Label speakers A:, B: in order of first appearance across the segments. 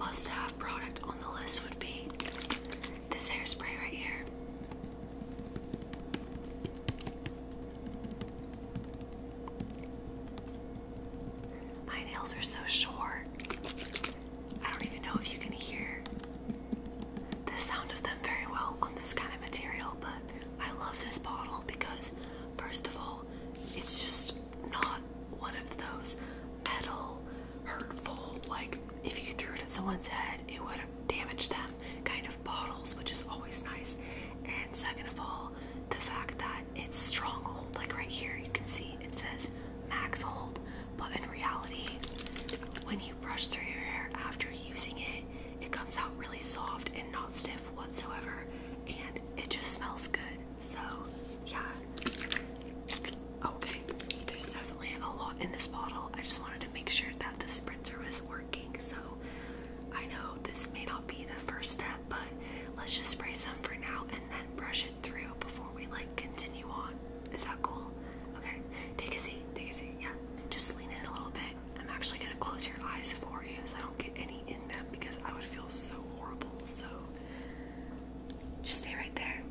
A: must-have product on the list would be this hairspray right here. My nails are so short. I don't even know if you can hear the sound of them very well on this kind of material, but I love this bottle because, first of all, it's just not one of those metal, hurtful, like if you threw it at someone's head, it would have damaged them kind of bottles, which is always nice. And second of all, the fact that it's stronghold, like right here, you can see it says max hold, but in reality, when you brush through your hair after using it, it comes out really soft and not stiff whatsoever, and it just smells good. So yeah. Okay, there's definitely a lot in this bottle. I just wanted to make sure that the spritzer was working. So I know this may not be the first step, but let's just spray some for now and then brush it through before we like continue on. Is that cool? Okay, take a seat, yeah. Just lean in a little bit. I'm actually gonna close your eyes for you so I don't get any in them because I would feel so horrible. So just stay right there.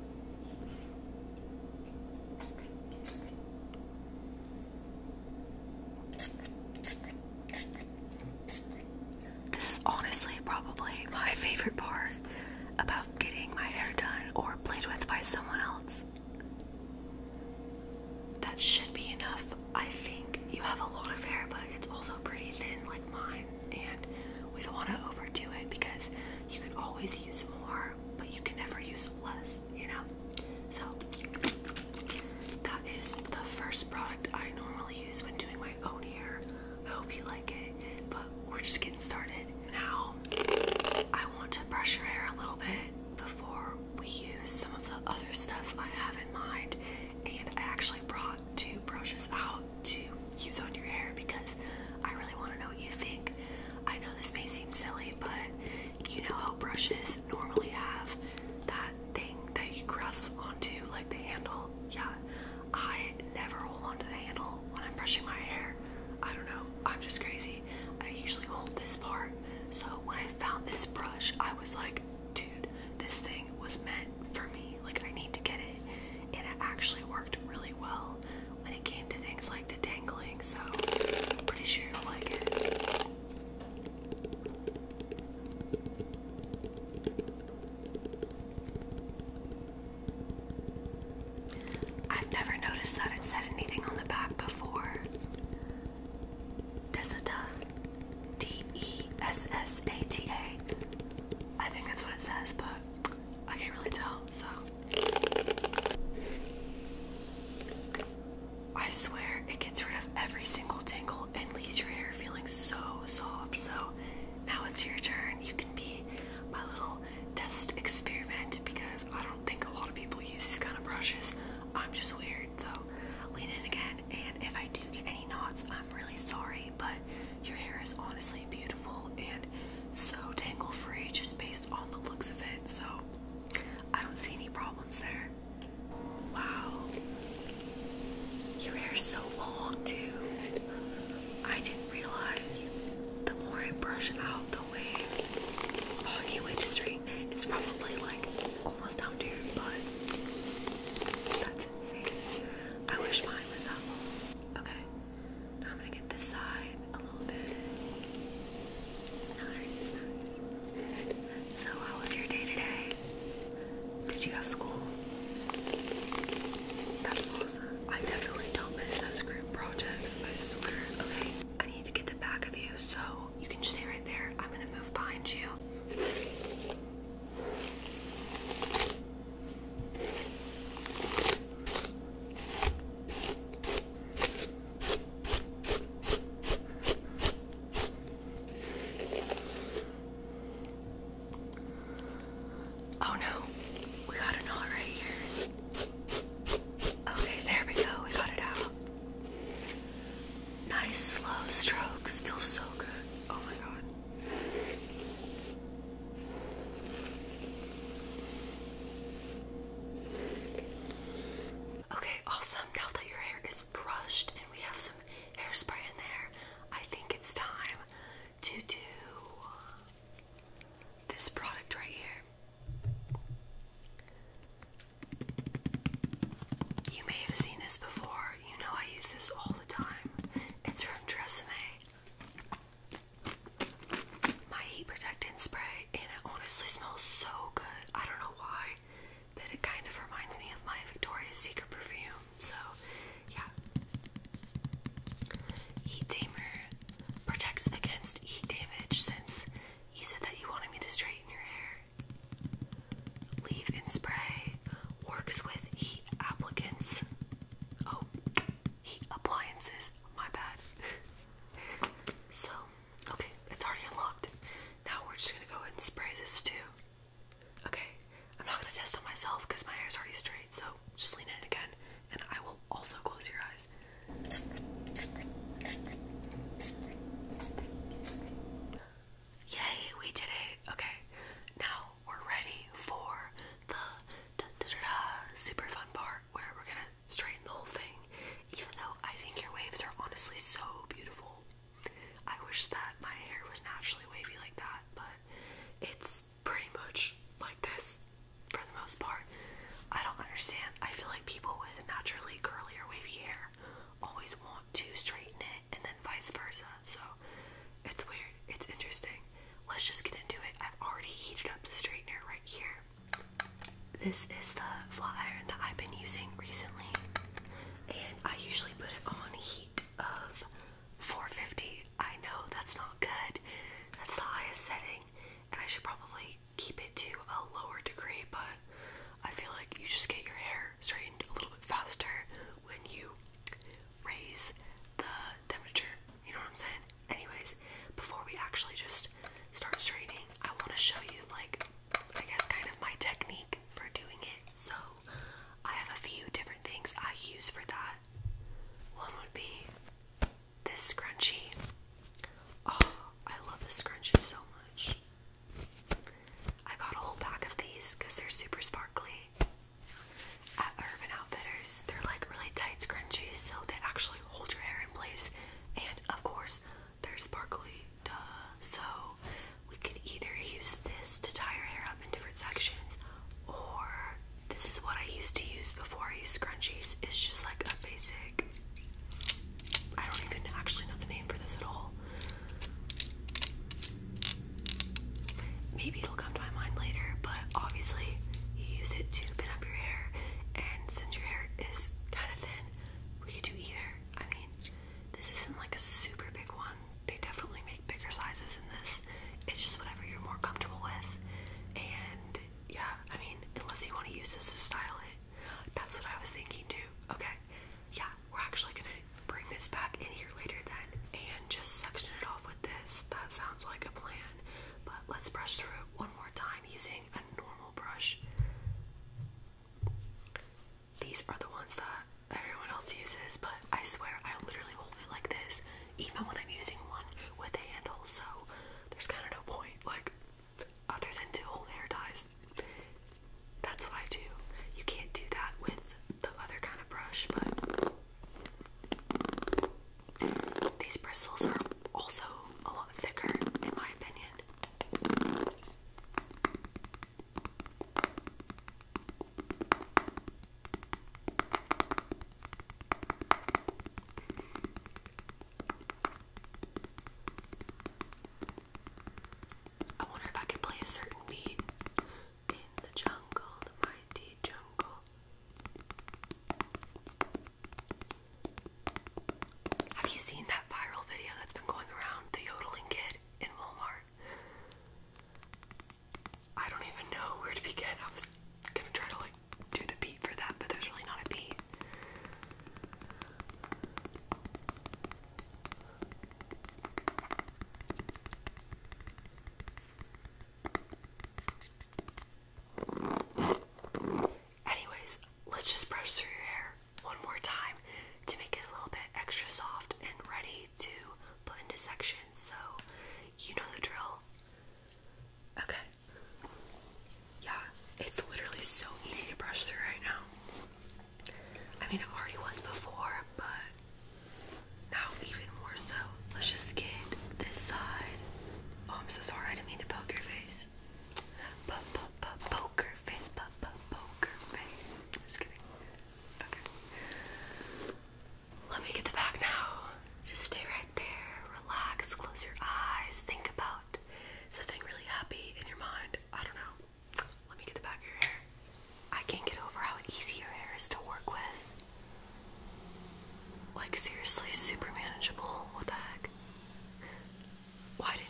A: This is honestly probably my favorite part about getting my hair done or played with by someone else. That should be enough. I think you have a lot of hair, but it's also pretty thin like mine, and we don't want to overdo it because you can always use more, but you can never use less, you know? So that is the first product I normally use when doing my own hair. I hope you like it, but we're just getting started. Now, I want to brush your hair a little bit before we use some of the other stuff I have in mind, and I actually brought 2 brushes out to use on your hair because I really want to know what you think. I know this may seem silly, but you know how brushes normally have that thing that you grasp onto, like the handle? Yeah, I never hold onto the handle when I'm brushing my hair. I don't know, I'm just crazy. I usually hold this part. So when I found this brush, I was like, dude, this thing was meant for me. Like, I need to get it. And it actually worked really well when it came to things like detangling. So I'm pretty sure you'll like it. I've never noticed that it said anything on the back before. Desata. Dessata. I think that's what it says, but I can't really tell, so. I swear it gets rid of every single tingle and leaves your hair feeling so soft. So now it's your turn. You can be my little test experiment because I don't think a lot of people use these kind of brushes. I'm just weird, so lean in again, and if I do get any knots, I'm really sorry, but your hair is honestly beautiful and so tangle-free just based on the looks of it, so I don't see any problems there. Wow. Your hair's so long, too. I didn't realize the more I brush out the waves, oh, I can't wait to straighten it. It's probably like almost down to your butt. That's insane. I wish mine was that long. Okay, now I'm gonna get this side a little bit. Nice. So how was your day today? Did you have school? That's awesome. I definitely don't miss those group projects, I swear. Okay, I need to get the back of you, so you can just stay right there. I'm spray, and it honestly smells so good. I don't know why, but it kind of reminds me of my Victoria's Secret perfume. So, yeah. Heat tamer protects against heat damage since you said that you wanted me to straighten your hair. Leave-in spray works with heat applicants. Oh, heat appliances. My bad. So, okay, it's already unlocked. Now we're just gonna go ahead and spray this too. Okay, I'm not gonna test on myself because my hair's already straight, so just lean in again, and I will also close your eyes. Yay, we did it. Okay, now we're ready for the super fun part where we're gonna straighten the whole thing. Even though I think your waves are honestly so beautiful. I wish that my hair was naturally wavy like that, but it's pretty much like this for the most part. I don't understand. I feel like people with naturally curly or wavy hair always want to straighten it and then vice versa. So it's weird. It's interesting. Let's just get into it. I've already heated up the straightener right here. This is the flat iron that I've been using recently, and I usually put it on heat of 450. I know that's not good. That's the highest setting, and I should probably keep it to a lower degree, but I feel like you just get your hair straightened a little bit faster when you raise the temperature. You know what I'm saying? Anyways, before we actually just start straightening, I want to show you, like, I guess kind of my technique for doing it. So I have a few different things I use for that. One would be this scrunchie. Oh, I love this scrunchie so much. I got a whole pack of these because they're super sparkly at Urban Outfitters. They're like really tight scrunchies, so they actually hold your hair in place, and of course they're sparkly, duh. So we could either use this to tie your hair up in different sections, or this is what I used to use before I used scrunchies. It's just like a basic, I don't even actually know the name for this at all. Maybe it'll come to my mind later, but obviously you use it to pin up your hair, and since your hair is kind of thin, we could do either. I mean, this isn't like a super big one. They definitely make bigger sizes in this. It's just whatever you're more comfortable with. And yeah, I mean, unless you want to use this to style it. That's what I was thinking too. Okay, yeah, we're actually gonna bring this back in here later then and just section it off with this. That sounds like a plan. But let's brush through it one more time using a normal brush. These are the ones that everyone else uses, but I swear I literally hold it like this even when I'm using one with a handle, so there's kind of no point, like, other than to hold hair ties. That's what I do. You can't do that with the other kind of brush, but these bristles are also a lot thicker, in my opinion.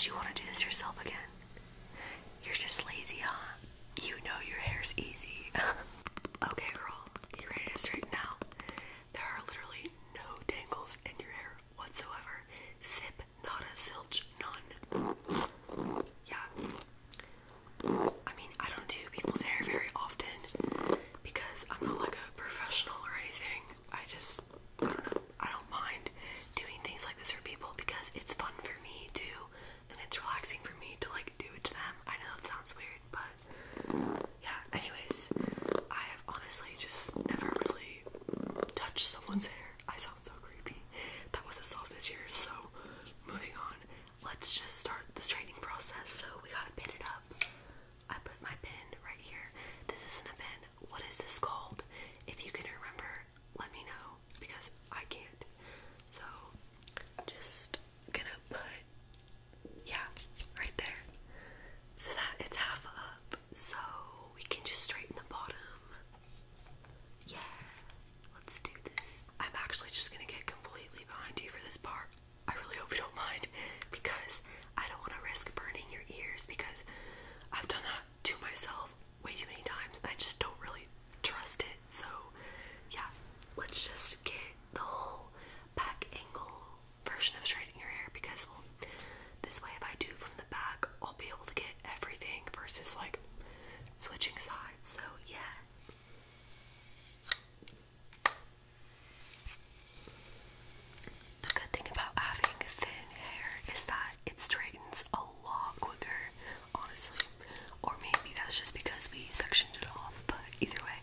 A: you want to do this yourself again? You're just lazy, huh? You know your hair's easy. Okay, girl, you ready to straighten out? There are literally no tangles in your hair whatsoever. Zip, nada, zilch, none. Yeah. I mean, I don't do people's hair very often because I'm not like a professional or anything. I don't know, I don't mind doing things like this for people because it's fun for me too, and it's relaxing for me to like do it to them. I know it sounds weird, but yeah, anyways, I have honestly just never really touched someone's hair. I sound so creepy. That was the softest yours, so moving on. Let's just start the straightening process. So we gotta pin it up. I put my pin right here. This isn't a pin. What is this called? If you can remember, let me know because I can't. So just gonna put, yeah, right there, so that it's half up, so we can just straighten the bottom. Yeah, let's do this. I'm actually just gonna get completely behind you for this part. I really hope you don't mind because I don't want to risk burning your ears because I've done that to myself way too many times and I just don't really trust it. So yeah, let's just get the whole back angle version of straightening your hair because, well, this way if I do from the back, I'll be able to get everything versus like switching sides. So yeah. The good thing about having thin hair is that it straightens a lot quicker, honestly. Or maybe that's just because we sectioned it off, but either way.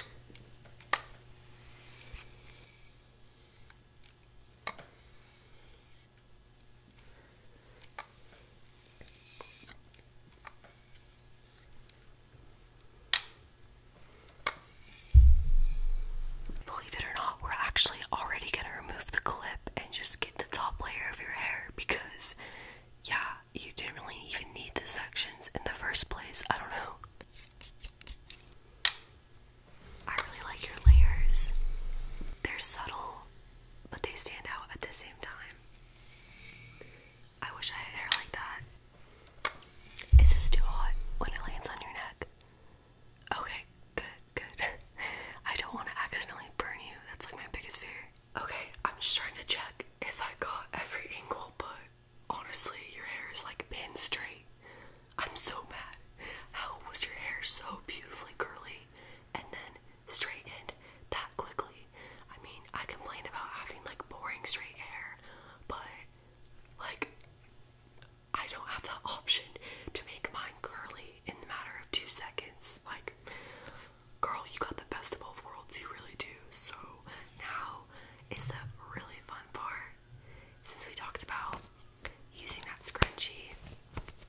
A: Believe it or not, we're actually already gonna remove the clip and just get the top layer of your hair because, yeah, you didn't really even need the sections in the first place. I don't know. I really like your layers. They're subtle, but they stand out at the same time. I wish I had hair like that. Is this too hot when it lands on your neck? Okay, good. I don't want to accidentally burn you. That's like my biggest fear. Okay, I'm just trying to check if I got every angle, but honestly, your hair is like pin straight. I'm so mad. How was your hair so beautifully curly and then straightened that quickly? I mean, I complain about having like boring straight hair, but like I don't have that option to make mine curly in the matter of 2 seconds. Like, girl, you got the best of both worlds, you really do. So now is the really fun part. Since we talked about using that scrunchie,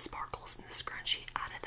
A: sparkles in the scrunchie out of